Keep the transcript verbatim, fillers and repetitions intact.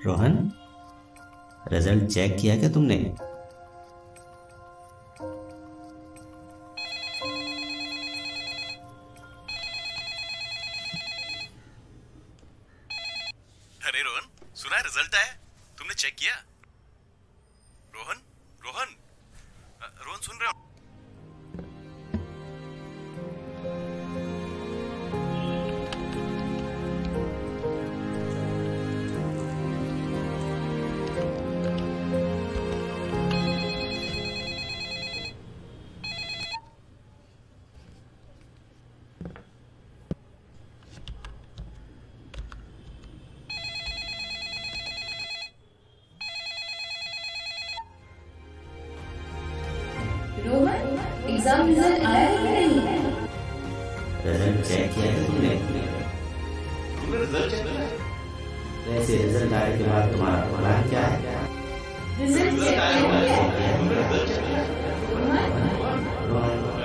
Rohan, result check किया क्या तुमने? अरे रोहन, सुना है रिजल्ट आया? तुमने चेक किया? रोहन, रोहन, रोहन सुन रहे हो? रोहन, एग्जाम रिजल्ट आया है कि नहीं? रिजल्ट चेक किया क्या तुमने? तुमने रिजल्ट चेक किया? वैसे रिजल्ट आने के बाद तुम्हारा प्लान क्या है? रिजल्ट चेक किया? तुमने रिजल्ट चेक किया? रोहन, रोहन,